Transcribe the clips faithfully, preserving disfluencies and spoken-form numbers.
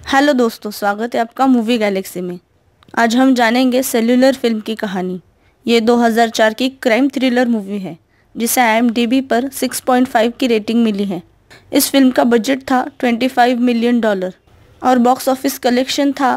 Hello दोस्तों, स्वागत है आपका मूवी गैलेक्सी में। आज हम जानेंगे सेल्यूलर फिल्म की कहानी। ये दो हज़ार चार की क्राइम थ्रिलर मूवी है जिसे आई एम डी बी पर छह पॉइंट पाँच की रेटिंग मिली है। इस फिल्म का बजट था पच्चीस मिलियन डॉलर और बॉक्स ऑफिस कलेक्शन था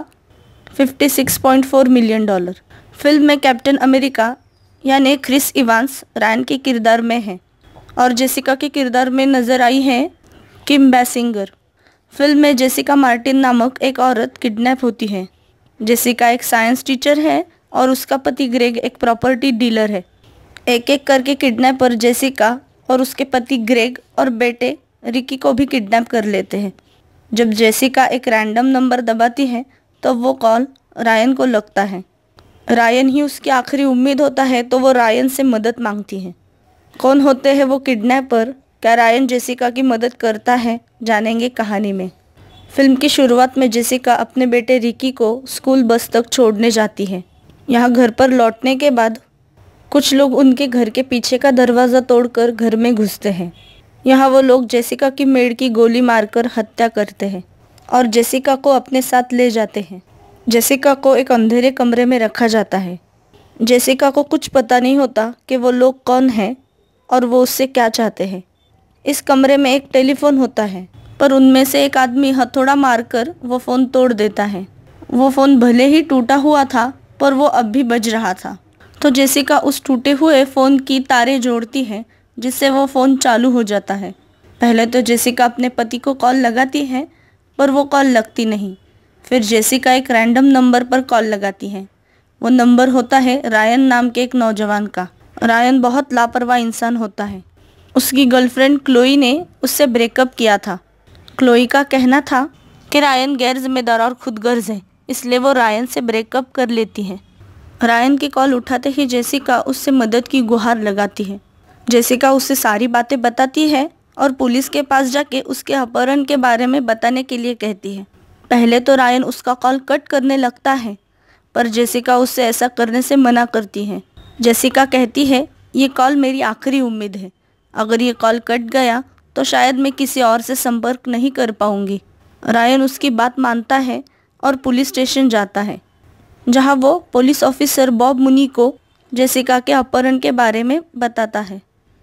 छप्पन पॉइंट चार मिलियन डॉलर। फिल्म में कैप्टन अमेरिका यानी क्रिस इवांस रायन के किरदार में है और जेसिका के किरदार में नज़र आई है किम बेसिंगर। फिल्म में जेसिका मार्टिन नामक एक औरत किडनैप होती है। जेसिका एक साइंस टीचर है और उसका पति ग्रेग एक प्रॉपर्टी डीलर है। एक एक करके किडनैपर जेसिका और उसके पति ग्रेग और बेटे रिकी को भी किडनैप कर लेते हैं। जब जेसिका एक रैंडम नंबर दबाती है तो वो कॉल रायन को लगता है। रायन ही उसकी आखिरी उम्मीद होता है तो वो रायन से मदद मांगती है। कौन होते हैं वो किडनैपर? क्या रायन जेसिका की मदद करता है? जानेंगे कहानी में। फिल्म की शुरुआत में जेसिका अपने बेटे रिकी को स्कूल बस तक छोड़ने जाती है। यहाँ घर पर लौटने के बाद कुछ लोग उनके घर के पीछे का दरवाज़ा तोड़कर घर में घुसते हैं। यहाँ वो लोग जेसिका की मेड की गोली मारकर हत्या करते हैं और जेसिका को अपने साथ ले जाते हैं। जेसिका को एक अंधेरे कमरे में रखा जाता है। जेसिका को कुछ पता नहीं होता कि वो लोग कौन हैं और वो उससे क्या चाहते हैं। इस कमरे में एक टेलीफोन होता है पर उनमें से एक आदमी हथौड़ा मारकर वो फ़ोन तोड़ देता है। वो फ़ोन भले ही टूटा हुआ था पर वो अब भी बज रहा था, तो जेसिका उस टूटे हुए फ़ोन की तारें जोड़ती है जिससे वो फ़ोन चालू हो जाता है। पहले तो जेसिका अपने पति को कॉल लगाती है पर वो कॉल लगती नहीं। फिर जेसिका एक रैंडम नंबर पर कॉल लगाती है। वो नंबर होता है रायन नाम के एक नौजवान का। रायन बहुत लापरवाह इंसान होता है। उसकी गर्लफ्रेंड क्लोई ने उससे ब्रेकअप किया था। क्लोई का कहना था कि रायन गैर जिम्मेदार और खुदगर्ज है, इसलिए वो रायन से ब्रेकअप कर लेती है। रायन की कॉल उठाते ही जेसिका उससे मदद की गुहार लगाती है। जेसिका उससे सारी बातें बताती है और पुलिस के पास जाके उसके अपहरण के बारे में बताने के लिए कहती है। पहले तो रायन उसका कॉल कट करने लगता है पर जेसिका उससे ऐसा करने से मना करती है। जेसिका कहती है, ये कॉल मेरी आखिरी उम्मीद है। अगर ये कॉल कट गया तो शायद मैं किसी और से संपर्क नहीं कर पाऊंगी। रायन उसकी बात मानता है और पुलिस स्टेशन जाता है, जहां वो पुलिस ऑफिसर बॉब मुनी को जेसिका के अपहरण के बारे में बताता है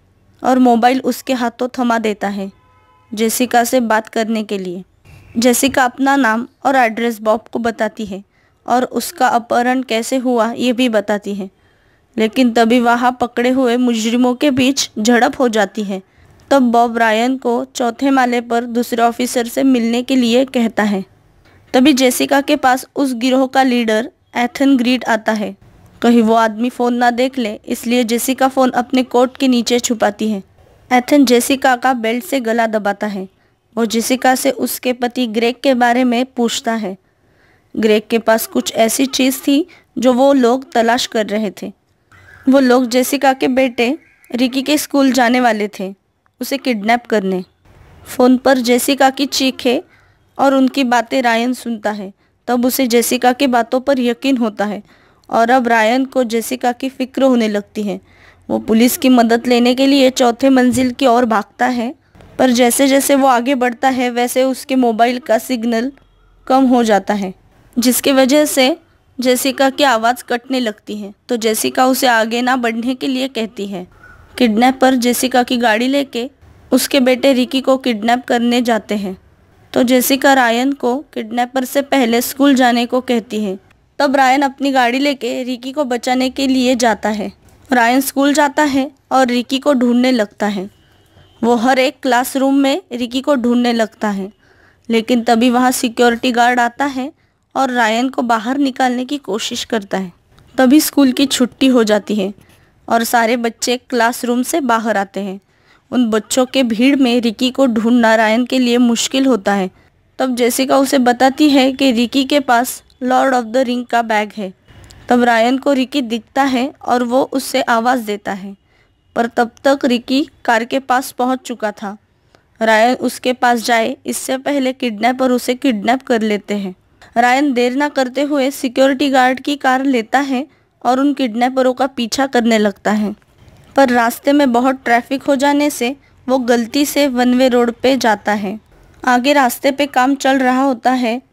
और मोबाइल उसके हाथों थमा देता है जेसिका से बात करने के लिए। जेसिका अपना नाम और एड्रेस बॉब को बताती है और उसका अपहरण कैसे हुआ ये भी बताती है। लेकिन तभी वहाँ पकड़े हुए मुजरिमों के बीच झड़प हो जाती है। तब बॉब रायन को चौथे माले पर दूसरे ऑफिसर से मिलने के लिए कहता है। तभी जेसिका के पास उस गिरोह का लीडर एथन ग्रीड आता है। कहीं वो आदमी फ़ोन ना देख ले, इसलिए जेसिका फ़ोन अपने कोट के नीचे छुपाती है। एथन जेसिका का बेल्ट से गला दबाता है। वो जेसिका से उसके पति ग्रेग के बारे में पूछता है। ग्रेग के पास कुछ ऐसी चीज़ थी जो वो लोग तलाश कर रहे थे। वो लोग जेसिका के बेटे रिकी के स्कूल जाने वाले थे, उसे किडनैप करने। फ़ोन पर जेसिका की चीखें और उनकी बातें रायन सुनता है। तब उसे जेसिका की बातों पर यकीन होता है और अब रायन को जेसिका की फ़िक्र होने लगती है। वो पुलिस की मदद लेने के लिए चौथे मंजिल की ओर भागता है, पर जैसे जैसे वो आगे बढ़ता है वैसे उसके मोबाइल का सिग्नल कम हो जाता है, जिसकी वजह से जेसिका की आवाज़ कटने लगती है। तो जेसिका उसे आगे ना बढ़ने के लिए कहती है। किडनैपर जेसिका की गाड़ी लेके उसके बेटे रिकी को किडनैप करने जाते हैं। तो जेसिका रायन को किडनैपर से पहले स्कूल जाने को कहती है। तब रायन अपनी गाड़ी लेके रिकी को बचाने के लिए जाता है। रायन स्कूल जाता है और रिकी को ढूंढने लगता है। वो हर एक क्लासरूम में रिकी को ढूंढने लगता है, लेकिन तभी वहाँ सिक्योरिटी गार्ड आता है और रायन को बाहर निकालने की कोशिश करता है। तभी स्कूल की छुट्टी हो जाती है और सारे बच्चे क्लासरूम से बाहर आते हैं। उन बच्चों के भीड़ में रिकी को ढूंढना रायन के लिए मुश्किल होता है। तब जेसिका उसे बताती है कि रिकी के पास लॉर्ड ऑफ द रिंग का बैग है। तब रायन को रिकी दिखता है और वो उससे आवाज़ देता है, पर तब तक रिकी कार के पास पहुंच चुका था। रायन उसके पास जाए इससे पहले किडनैपर उसे किडनैप कर लेते हैं। रायन देर ना करते हुए सिक्योरिटी गार्ड की कार लेता है और उन किडनैपरों का पीछा करने लगता है, पर रास्ते में बहुत ट्रैफिक हो जाने से वो गलती से वन वे रोड पे जाता है। आगे रास्ते पे काम चल रहा होता है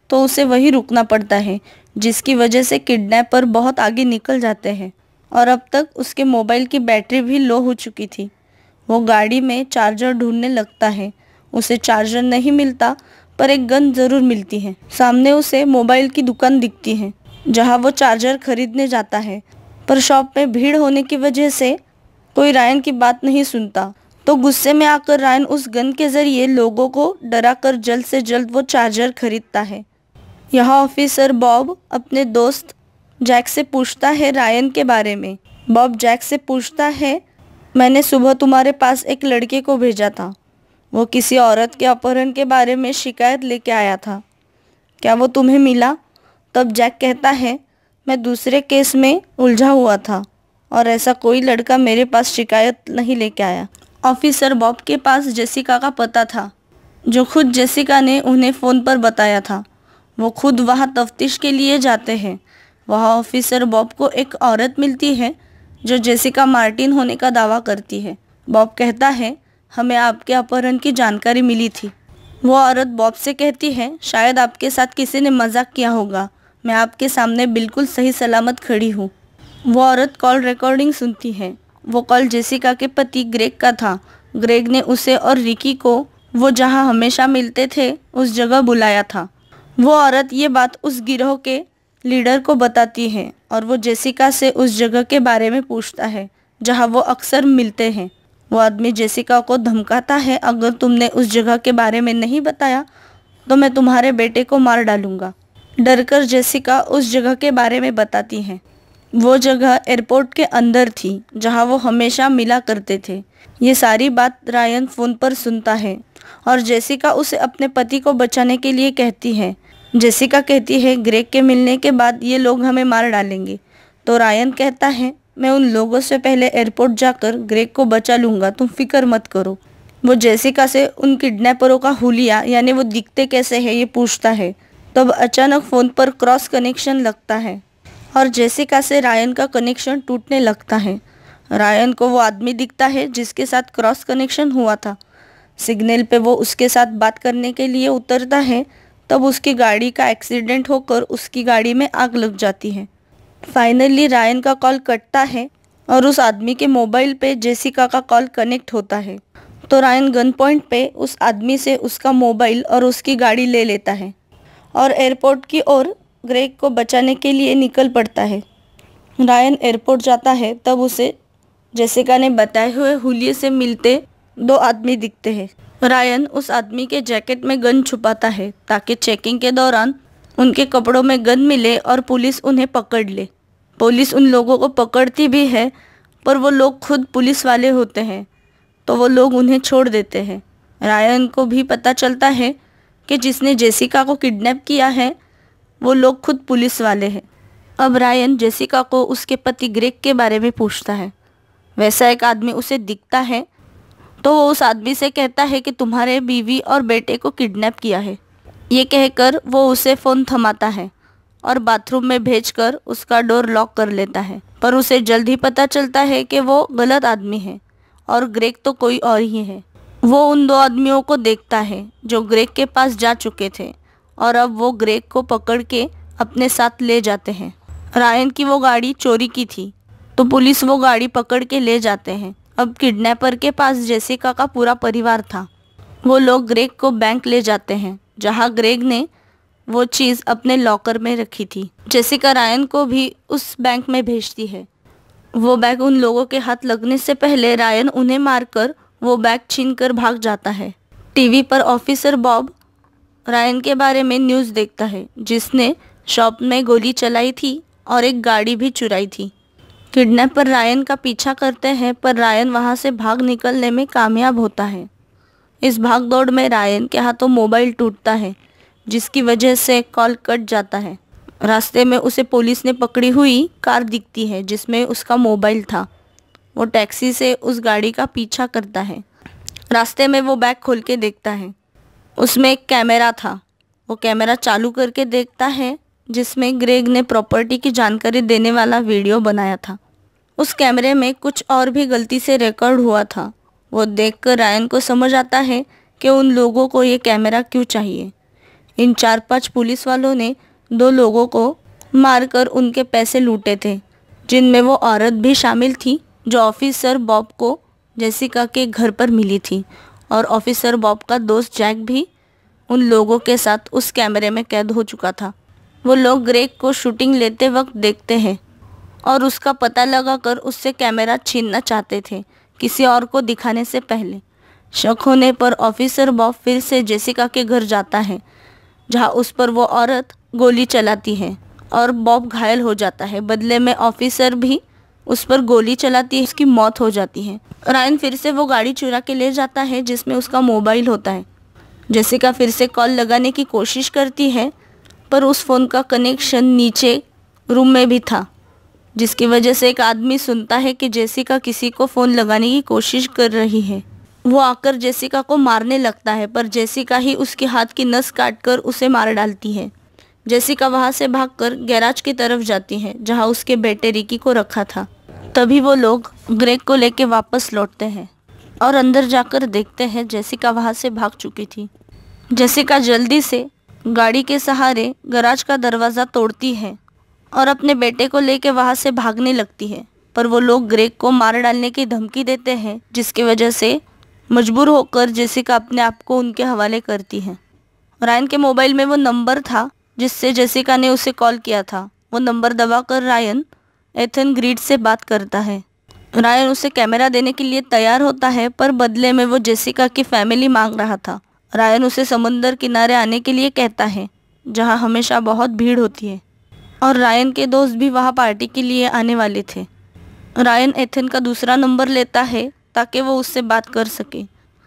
तो उसे वहीं रुकना पड़ता है, जिसकी वजह से किडनैपर बहुत आगे निकल जाते हैं और अब तक उसके मोबाइल की बैटरी भी लो हो चुकी थी। वो गाड़ी में चार्जर ढूंढने लगता है। उसे चार्जर नहीं मिलता, पर एक गन ज़रूर मिलती है। सामने उसे मोबाइल की दुकान दिखती है जहां वो चार्जर खरीदने जाता है, पर शॉप में भीड़ होने की वजह से कोई रायन की बात नहीं सुनता। तो गुस्से में आकर रायन उस गन के ज़रिए लोगों को डराकर जल्द से जल्द वो चार्जर खरीदता है। यहाँ ऑफिसर बॉब अपने दोस्त जैक से पूछता है रायन के बारे में। बॉब जैक से पूछता है, मैंने सुबह तुम्हारे पास एक लड़के को भेजा था। वो किसी औरत के अपहरण के बारे में शिकायत लेके आया था। क्या वो तुम्हें मिला? तब जैक कहता है, मैं दूसरे केस में उलझा हुआ था और ऐसा कोई लड़का मेरे पास शिकायत नहीं लेके आया। ऑफिसर बॉब के पास जेसिका का पता था, जो खुद जेसिका ने उन्हें फ़ोन पर बताया था। वो खुद वहाँ तफ्तीश के लिए जाते हैं। वहाँ ऑफिसर बॉब को एक औरत मिलती है जो जेसिका मार्टिन होने का दावा करती है। बॉब कहता है, हमें आपके अपहरण की जानकारी मिली थी। वो औरत बॉब से कहती है, शायद आपके साथ किसी ने मजाक किया होगा, मैं आपके सामने बिल्कुल सही सलामत खड़ी हूँ। वो औरत कॉल रिकॉर्डिंग सुनती है। वो कॉल जेसिका के पति ग्रेग का था। ग्रेग ने उसे और रिकी को वो जहाँ हमेशा मिलते थे उस जगह बुलाया था। वो औरत ये बात उस गिरोह के लीडर को बताती है और वो जेसिका से उस जगह के बारे में पूछता है जहाँ वो अक्सर मिलते हैं। वो आदमी जेसिका को धमकाता है, अगर तुमने उस जगह के बारे में नहीं बताया तो मैं तुम्हारे बेटे को मार डालूंगा। डरकर जेसिका उस जगह के बारे में बताती है। वो जगह एयरपोर्ट के अंदर थी जहाँ वो हमेशा मिला करते थे। ये सारी बात रायन फ़ोन पर सुनता है और जेसिका उसे अपने पति को बचाने के लिए कहती है। जेसिका कहती है, ग्रेग के मिलने के बाद ये लोग हमें मार डालेंगे। तो रायन कहता है, मैं उन लोगों से पहले एयरपोर्ट जाकर ग्रेग को बचा लूँगा, तुम फिक्र मत करो। वो जेसिका से उन किडनैपरों का हुलिया यानी वो दिखते कैसे है ये पूछता है। तब अचानक फ़ोन पर क्रॉस कनेक्शन लगता है और जेसिका से रायन का कनेक्शन टूटने लगता है। रायन को वो आदमी दिखता है जिसके साथ क्रॉस कनेक्शन हुआ था। सिग्नल पे वो उसके साथ बात करने के लिए उतरता है, तब उसकी गाड़ी का एक्सीडेंट होकर उसकी गाड़ी में आग लग जाती है। फाइनली रायन का कॉल कटता है और उस आदमी के मोबाइल पे जेसिका का कॉल कनेक्ट होता है। तो रायन गन पॉइंट पे उस आदमी से उसका मोबाइल और उसकी गाड़ी ले लेता है और एयरपोर्ट की ओर ग्रेग को बचाने के लिए निकल पड़ता है। रायन एयरपोर्ट जाता है, तब उसे जेसिका ने बताए हुए हुलिये से मिलते दो आदमी दिखते हैं। रायन उस आदमी के जैकेट में गन छुपाता है ताकि चेकिंग के दौरान उनके कपड़ों में गन मिले और पुलिस उन्हें पकड़ ले। पुलिस उन लोगों को पकड़ती भी है, पर वो लोग खुद पुलिस वाले होते हैं, तो वो लोग उन्हें छोड़ देते हैं। रायन को भी पता चलता है कि जिसने जेसिका को किडनैप किया है वो लोग खुद पुलिस वाले हैं। अब रायन जेसिका को उसके पति ग्रेग के बारे में पूछता है। वैसा एक आदमी उसे दिखता है, तो वो उस आदमी से कहता है कि तुम्हारे बीवी और बेटे को किडनैप किया है। ये कहकर वो उसे फ़ोन थमाता है और बाथरूम में भेजकर उसका डोर लॉक कर लेता है। पर उसे जल्द ही पता चलता है कि वो गलत आदमी है और ग्रेग तो कोई और ही है। वो उन दो आदमियों को देखता है जो ग्रेग के पास जा चुके थे और अब वो ग्रेग को पकड़ के अपने साथ ले जाते हैं। रायन की वो गाड़ी चोरी की थी, तो पुलिस वो गाड़ी पकड़ के ले जाते हैं। अब किडनैपर के पास जेसिका का पूरा परिवार था। वो लोग ग्रेग को बैंक ले जाते हैं जहां ग्रेग ने वो चीज़ अपने लॉकर में रखी थी। जेसिका रायन को भी उस बैंक में भेजती है। वो बैग उन लोगों के हाथ लगने से पहले रायन उन्हें मारकर वो बैग छीनकर भाग जाता है। टीवी पर ऑफिसर बॉब रायन के बारे में न्यूज़ देखता है, जिसने शॉप में गोली चलाई थी और एक गाड़ी भी चुराई थी। किडनैपर रायन का पीछा करते हैं, पर रायन वहां से भाग निकलने में कामयाब होता है। इस भागदौड़ में रायन के हाथों मोबाइल टूटता है, जिसकी वजह से कॉल कट जाता है। रास्ते में उसे पुलिस ने पकड़ी हुई कार दिखती है जिसमें उसका मोबाइल था। वो टैक्सी से उस गाड़ी का पीछा करता है। रास्ते में वो बैग खोल के देखता है, उसमें एक कैमरा था। वो कैमरा चालू करके देखता है जिसमें ग्रेग ने प्रॉपर्टी की जानकारी देने वाला वीडियो बनाया था। उस कैमरे में कुछ और भी गलती से रिकॉर्ड हुआ था। वो देखकर रायन को समझ आता है कि उन लोगों को ये कैमरा क्यों चाहिए। इन चार पांच पुलिस वालों ने दो लोगों को मारकर उनके पैसे लूटे थे, जिनमें वो औरत भी शामिल थी जो ऑफिसर बॉब को जेसिका के घर पर मिली थी। और ऑफिसर बॉब का दोस्त जैक भी उन लोगों के साथ उस कैमरे में कैद हो चुका था। वो लोग ग्रेग को शूटिंग लेते वक्त देखते हैं और उसका पता लगाकर उससे कैमरा छीनना चाहते थे, किसी और को दिखाने से पहले। शक होने पर ऑफिसर बॉब फिर से जेसिका के घर जाता है, जहां उस पर वो औरत गोली चलाती है और बॉब घायल हो जाता है। बदले में ऑफिसर भी उस पर गोली चलाती है, उसकी मौत हो जाती है। रायन फिर से वो गाड़ी चुरा के ले जाता है जिसमें उसका मोबाइल होता है। जेसिका फिर से कॉल लगाने की कोशिश करती है, पर उस फ़ोन का कनेक्शन नीचे रूम में भी था, जिसकी वजह से एक आदमी सुनता है कि जेसिका किसी को फ़ोन लगाने की कोशिश कर रही है। वो आकर जेसिका को मारने लगता है, पर जेसिका ही उसके हाथ की नस काटकर उसे मार डालती है। जेसिका वहाँ से भागकर गैराज की तरफ जाती है, जहाँ उसके बेटे रिकी को रखा था। तभी वो लोग ग्रेग को लेके वापस लौटते हैं और अंदर जाकर देखते हैं जेसिका वहाँ से भाग चुकी थी। जेसिका जल्दी से गाड़ी के सहारे गैराज का दरवाज़ा तोड़ती है और अपने बेटे को लेके वहाँ से भागने लगती है, पर वो लोग ग्रेग को मार डालने की धमकी देते हैं, जिसकी वजह से मजबूर होकर जेसिका अपने आप को उनके हवाले करती है। रायन के मोबाइल में वो नंबर था जिससे जेसिका ने उसे कॉल किया था। वो नंबर दबाकर रायन एथन ग्रीड से बात करता है। रायन उसे कैमरा देने के लिए तैयार होता है, पर बदले में वो जेसिका की फैमिली मांग रहा था। रायन उसे समुंदर किनारे आने के लिए कहता है, जहां हमेशा बहुत भीड़ होती है, और रायन के दोस्त भी वहां पार्टी के लिए आने वाले थे। रायन एथन का दूसरा नंबर लेता है ताकि वो उससे बात कर सके।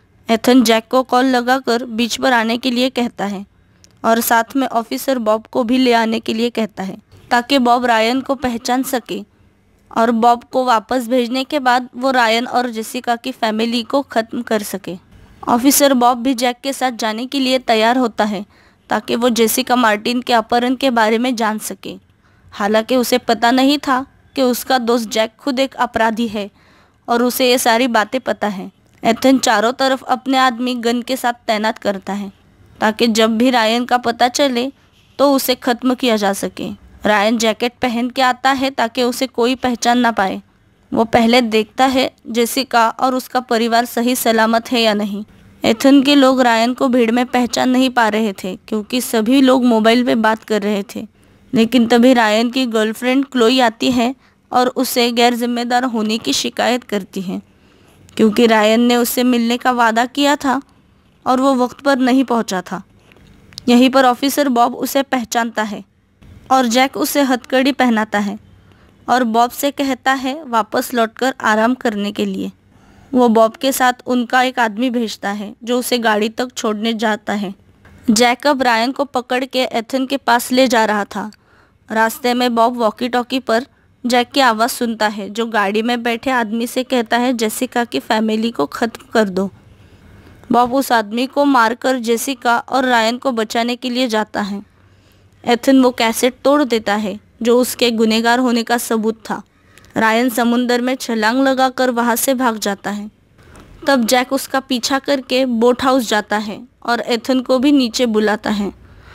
एथन जैक को कॉल लगाकर बीच पर आने के लिए कहता है और साथ में ऑफिसर बॉब को भी ले आने के लिए कहता है, ताकि बॉब रायन को पहचान सके। और बॉब को वापस भेजने के बाद वो रायन और जेसिका की फैमिली को ख़त्म कर सके। ऑफिसर बॉब भी जैक के साथ जाने के लिए तैयार होता है ताकि वो जेसिका मार्टिन के अपहरण के बारे में जान सके। हालांकि उसे पता नहीं था कि उसका दोस्त जैक खुद एक अपराधी है और उसे ये सारी बातें पता है। एथन चारों तरफ अपने आदमी गन के साथ तैनात करता है ताकि जब भी रायन का पता चले तो उसे ख़त्म किया जा सके। रायन जैकेट पहन के आता है ताकि उसे कोई पहचान ना पाए। वो पहले देखता है जेसिका और उसका परिवार सही सलामत है या नहीं। एथन के लोग रायन को भीड़ में पहचान नहीं पा रहे थे क्योंकि सभी लोग मोबाइल पे बात कर रहे थे। लेकिन तभी रायन की गर्लफ्रेंड क्लोई आती है और उसे गैर जिम्मेदार होने की शिकायत करती है, क्योंकि रायन ने उससे मिलने का वादा किया था और वो वक्त पर नहीं पहुंचा था। यहीं पर ऑफिसर बॉब उसे पहचानता है और जैक उसे हथकड़ी पहनाता है और बॉब से कहता है वापस लौटकर आराम करने के लिए। वो बॉब के साथ उनका एक आदमी भेजता है जो उसे गाड़ी तक छोड़ने जाता है। जैक अब रायन को पकड़ के एथन के पास ले जा रहा था। रास्ते में बॉब वॉकी टॉकी पर जैक की आवाज़ सुनता है जो गाड़ी में बैठे आदमी से कहता है जेसिका की फैमिली को ख़त्म कर दो। बॉब उस आदमी को मारकर जेसिका और रायन को बचाने के लिए जाता है। एथन वो कैसेट तोड़ देता है जो उसके गुनहगार होने का सबूत था। रायन समुंदर में छलांग लगाकर वहाँ से भाग जाता है। तब जैक उसका पीछा करके बोट हाउस जाता है और एथन को भी नीचे बुलाता है।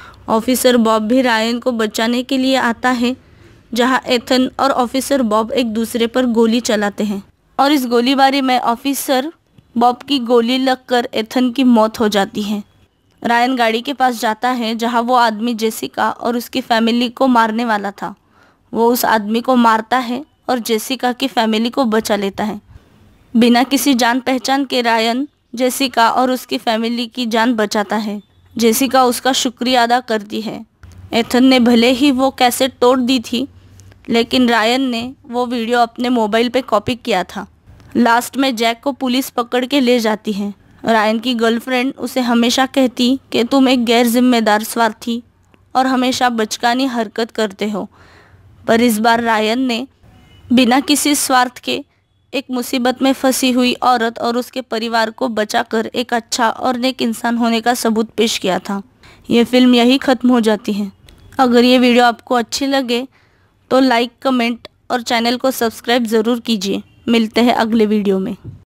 ऑफिसर बॉब भी रायन को बचाने के लिए आता है, जहाँ एथन और ऑफिसर बॉब एक दूसरे पर गोली चलाते हैं और इस गोलीबारी में ऑफिसर बॉब की गोली लगकर एथन की मौत हो जाती है। रायन गाड़ी के पास जाता है जहाँ वो आदमी जेसिका और उसकी फैमिली को मारने वाला था। वो उस आदमी को मारता है और जेसिका की फैमिली को बचा लेता है। बिना किसी जान पहचान के रायन जेसिका और उसकी फैमिली की जान बचाता है। जेसिका उसका शुक्रिया अदा करती है। एथन ने भले ही वो कैसेट तोड़ दी थी, लेकिन रायन ने वो वीडियो अपने मोबाइल पे कॉपी किया था। लास्ट में जैक को पुलिस पकड़ के ले जाती है। रायन की गर्लफ्रेंड उसे हमेशा कहती कि तुम एक गैर जिम्मेदार, स्वार्थी और हमेशा बचकानी हरकत करते हो, पर इस बार रायन ने बिना किसी स्वार्थ के एक मुसीबत में फंसी हुई औरत और उसके परिवार को बचाकर एक अच्छा और नेक इंसान होने का सबूत पेश किया था। ये फिल्म यही ख़त्म हो जाती है। अगर ये वीडियो आपको अच्छी लगे तो लाइक, कमेंट और चैनल को सब्सक्राइब ज़रूर कीजिए। मिलते हैं अगले वीडियो में।